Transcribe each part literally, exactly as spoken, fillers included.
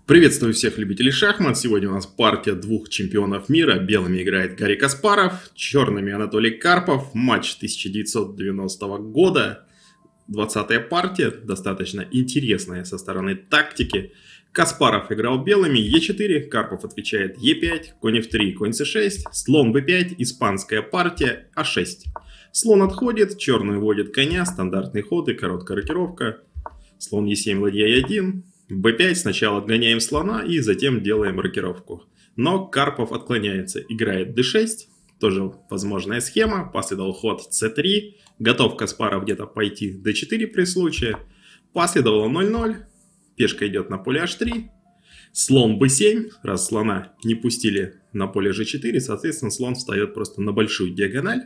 Приветствую всех любителей шахмат. Сегодня у нас партия двух чемпионов мира. Белыми играет Гарри Каспаров, черными Анатолий Карпов. Матч тысяча девятьсот девяностого года. двадцатая партия, достаточно интересная со стороны тактики. Каспаров играл белыми, е четыре, Карпов отвечает е пять, конь эф три, конь цэ шесть, слон бэ пять, испанская партия, а шесть. Слон отходит, черный уводит коня, стандартный ход и короткая рокировка. Слон е семь, ладья е один. бэ пять, сначала отгоняем слона и затем делаем рокировку. Но Карпов отклоняется, играет дэ шесть, тоже возможная схема. Последовал ход цэ три, готов Каспаров где-то пойти дэ четыре при случае. Последовало ноль ноль, пешка идет на поле аш три, слон бэ семь, раз слона не пустили на поле жэ четыре, соответственно слон встает просто на большую диагональ.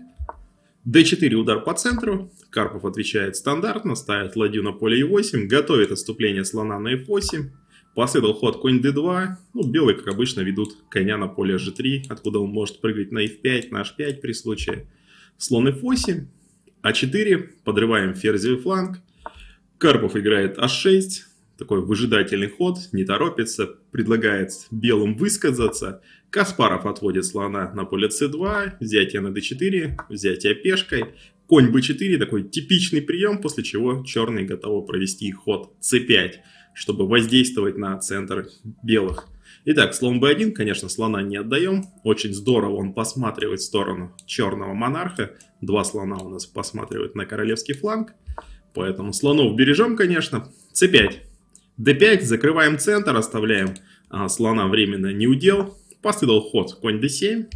дэ четыре удар по центру, Карпов отвечает стандартно, ставит ладью на поле е восемь, готовит отступление слона на эф восемь, последовал ход конь дэ два, ну белые как обычно ведут коня на поле жэ три, откуда он может прыгать на эф пять, на аш пять при случае. Слон эф восемь, а четыре, подрываем ферзевый фланг, Карпов играет аш шесть, такой выжидательный ход, не торопится, предлагает белым высказаться. Каспаров отводит слона на поле цэ два, взятие на дэ четыре, взятие пешкой. Конь бэ четыре, такой типичный прием, после чего черные готовы провести ход цэ пять, чтобы воздействовать на центр белых. Итак, слон бэ один, конечно, слона не отдаем. Очень здорово он посматривает в сторону черного монарха. Два слона у нас посматривают на королевский фланг. Поэтому слонов бережем, конечно. цэ пять. дэ пять, закрываем центр, оставляем а, слона временно неудел. Последовал ход конь дэ семь,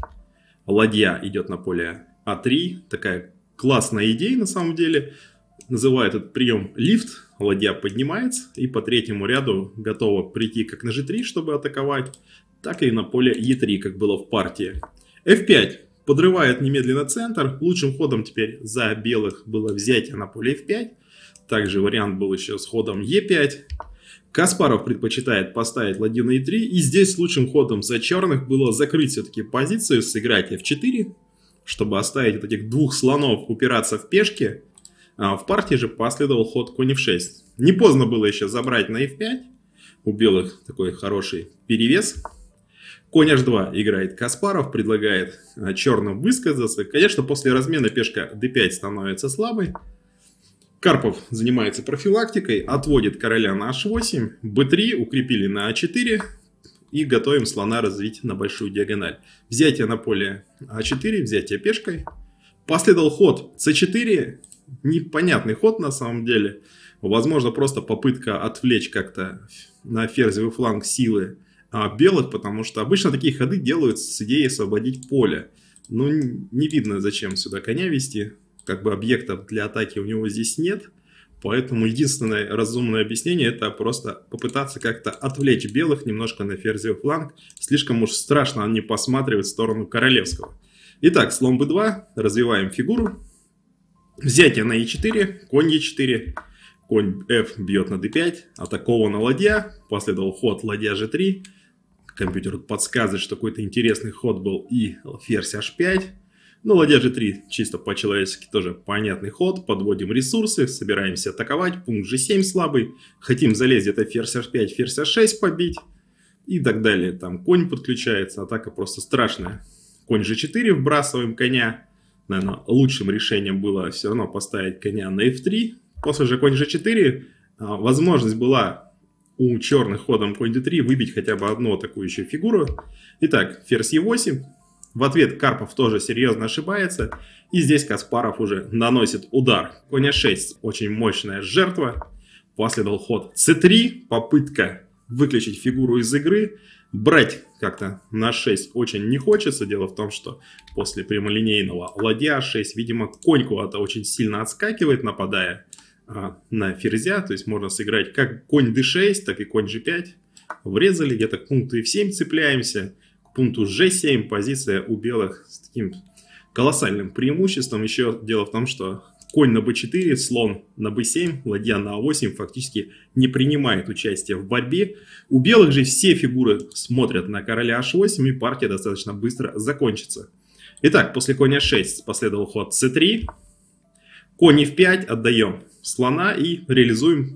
ладья идет на поле а три, такая классная идея на самом деле. Называют этот прием лифт, ладья поднимается и по третьему ряду готова прийти как на жэ три, чтобы атаковать, так и на поле е три, как было в партии. эф пять подрывает немедленно центр, лучшим ходом теперь за белых было взятие на поле эф пять, также вариант был еще с ходом е пять. Каспаров предпочитает поставить ладью на е три, и здесь лучшим ходом за черных было закрыть все-таки позицию, сыграть эф четыре, чтобы оставить вот этих двух слонов упираться в пешки. А в партии же последовал ход конь эф шесть. Не поздно было еще забрать на эф пять, у белых такой хороший перевес. Конь аш два играет Каспаров, предлагает черным высказаться. Конечно, после размена пешка дэ пять становится слабой. Карпов занимается профилактикой, отводит короля на аш восемь, бэ три укрепили на а четыре и готовим слона развить на большую диагональ. Взятие на поле а четыре, взятие пешкой. Последовал ход цэ четыре, непонятный ход на самом деле. Возможно, просто попытка отвлечь как-то на ферзевый фланг силы белых, потому что обычно такие ходы делают с идеей освободить поле. Но не видно, зачем сюда коня вести. Как бы объектов для атаки у него здесь нет. Поэтому единственное разумное объяснение — это просто попытаться как-то отвлечь белых немножко на ферзевый фланг. Слишком уж страшно они посматривают в сторону королевского. Итак, слон бэ два, развиваем фигуру. Взятие на е четыре, конь е четыре, конь f бьет на дэ пять, атакована ладья, последовал ход ладья жэ три. Компьютер подсказывает, что какой-то интересный ход был и ферзь аш пять. Ну, ладья жэ три чисто по-человечески тоже понятный ход. Подводим ресурсы, собираемся атаковать. Пункт жэ семь слабый. Хотим залезть где-то ферзь аш пять, ферзь аш шесть побить. И так далее. Там конь подключается. Атака просто страшная. Конь жэ четыре, вбрасываем коня. Наверное, лучшим решением было все равно поставить коня на эф три. После же конь жэ четыре возможность была у черных ходом конь дэ три выбить хотя бы одну атакующую фигуру. Итак, ферзь е восемь. В ответ Карпов тоже серьезно ошибается. И здесь Каспаров уже наносит удар. Конь а шесть. Очень мощная жертва. Последовал ход цэ три. Попытка выключить фигуру из игры. Брать как-то на шесть очень не хочется. Дело в том, что после прямолинейного ладья шесть, видимо, конь куда-то очень сильно отскакивает, нападая а, на ферзя. То есть можно сыграть как конь дэ шесть, так и конь жэ пять. Врезали, где-то к пункту эф семь цепляемся. Пункту жэ семь позиция у белых с таким колоссальным преимуществом. Еще дело в том, что конь на бэ четыре, слон на бэ семь, ладья на а восемь фактически не принимает участие в борьбе. У белых же все фигуры смотрят на короля аш восемь, и партия достаточно быстро закончится. Итак, после коня шесть последовал ход цэ три. Конь эф пять, отдаем слона и реализуем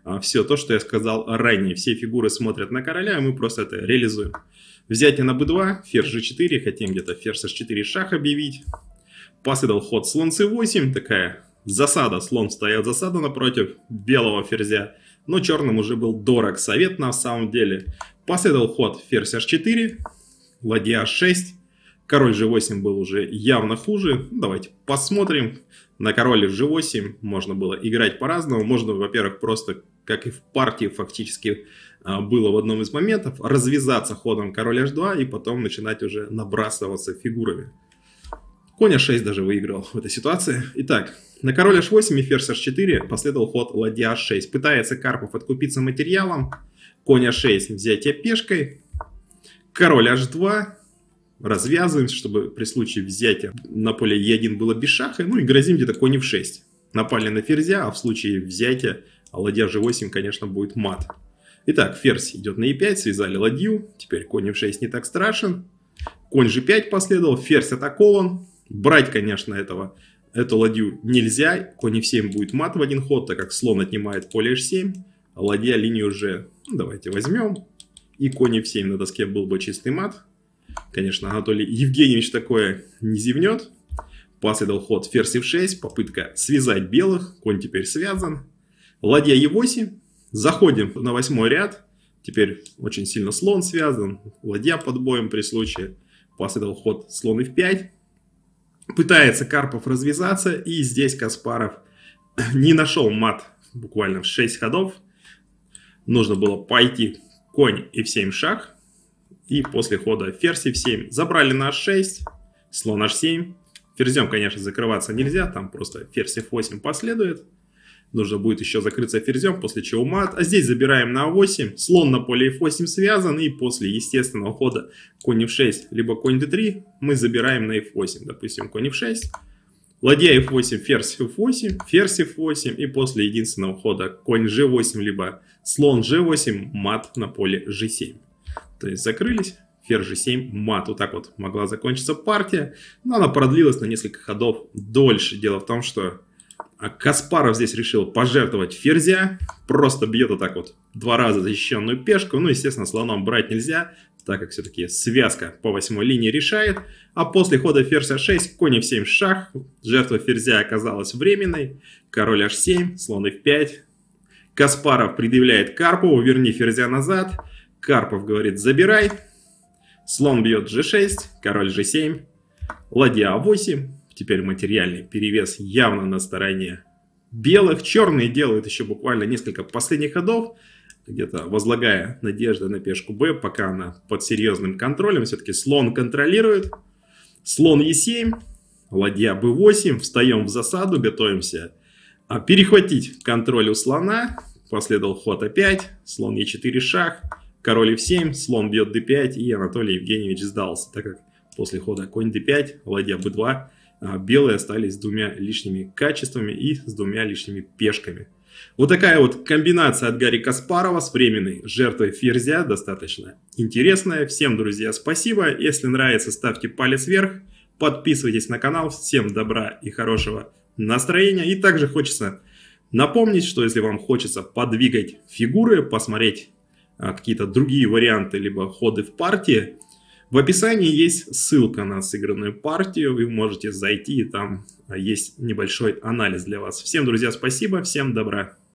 все то, что я сказал ранее. Все фигуры смотрят на короля, и мы просто это реализуем. Взятие на бэ два, ферзь жэ четыре, хотим где-то ферзь эс четыре шах объявить. Последовал ход слон цэ восемь, такая засада, слон стоял засада напротив белого ферзя, но черным уже был дорог совет на самом деле. Последовал ход ферзь эйч четыре, ладья аш шесть, король жэ восемь был уже явно хуже. Давайте посмотрим. На короле жэ восемь можно было играть по-разному. Можно, во-первых, просто, как и в партии фактически было в одном из моментов, развязаться ходом король эйч два и потом начинать уже набрасываться фигурами. Конь а шесть даже выиграл в этой ситуации. Итак, на король эйч восемь и ферзь эш четыре последовал ход ладья аш шесть. Пытается Карпов откупиться материалом. Конь а шесть, взятие пешкой. Король эйч два. Развязываем, чтобы при случае взятия на поле е один было без шаха. Ну и грозим где-то конь эф шесть. Напали на ферзя, а в случае взятия ладья жэ восемь, конечно, будет мат. Итак, ферзь идет на е пять, связали ладью. Теперь конь эф шесть не так страшен. Конь жэ пять последовал, ферзь атакован. Брать, конечно, этого, эту ладью нельзя. Конь эф семь будет мат в один ход, так как слон отнимает поле эйч семь. А ладья линию же, ну, давайте возьмем. И конь эф семь на доске был бы чистый мат. Конечно, Анатолий Евгеньевич такое не зевнет. Последовал ход ферзь эф шесть, попытка связать белых. Конь теперь связан. Ладья е восемь. Заходим на восьмой ряд. Теперь очень сильно слон связан. Ладья под боем при случае. Последовал ход слон эф пять. Пытается Карпов развязаться. И здесь Каспаров не нашел мат буквально в шесть ходов. Нужно было пойти конь эф семь шах. И после хода ферзь эф семь забрали на аш шесть. Слон аш семь. Ферзем, конечно, закрываться нельзя. Там просто ферзь эф восемь последует. Нужно будет еще закрыться ферзем, после чего мат. А здесь забираем на а восемь. Слон на поле эф восемь связан. И после естественного хода конь эф шесть, либо конь дэ три, мы забираем на эф восемь. Допустим, конь эф шесть. Ладья эф восемь, ферзь эф восемь, ферзь эф восемь. И после единственного хода конь жэ восемь, либо слон жэ восемь, мат на поле жэ семь. То есть закрылись. Ферзь жэ семь, мат. Вот так вот могла закончиться партия. Но она продлилась на несколько ходов дольше. Дело в том, что Каспаров здесь решил пожертвовать ферзя. Просто бьет вот так вот два раза защищенную пешку. Ну, естественно, слоном брать нельзя, так как все-таки связка по восьмой линии решает. А после хода ферзь а шесть, конь эф семь шах. Жертва ферзя оказалась временной. Король аш семь, слон эф пять. Каспаров предъявляет Карпову: верни ферзя назад. Карпов говорит: забирай. Слон бьет жэ шесть, король жэ семь. Ладья а восемь. Теперь материальный перевес явно на стороне белых. Черные делают еще буквально несколько последних ходов, где-то возлагая надежды на пешку Б, пока она под серьезным контролем. Все-таки слон контролирует. Слон е семь, ладья бэ восемь. Встаем в засаду, готовимся перехватить контроль у слона. Последовал ход а пять, слон е четыре шах, король эф семь, слон бьет дэ пять, и Анатолий Евгеньевич сдался, так как после хода конь дэ пять, ладья бэ два, белые остались с двумя лишними качествами и с двумя лишними пешками. Вот такая вот комбинация от Гарри Каспарова с временной жертвой ферзя, достаточно интересная. Всем, друзья, спасибо. Если нравится, ставьте палец вверх, подписывайтесь на канал. Всем добра и хорошего настроения. И также хочется напомнить, что если вам хочется подвигать фигуры, посмотреть а, какие-то другие варианты, либо ходы в партии, в описании есть ссылка на сыгранную партию, вы можете зайти, и там есть небольшой анализ для вас. Всем, друзья, спасибо, всем добра.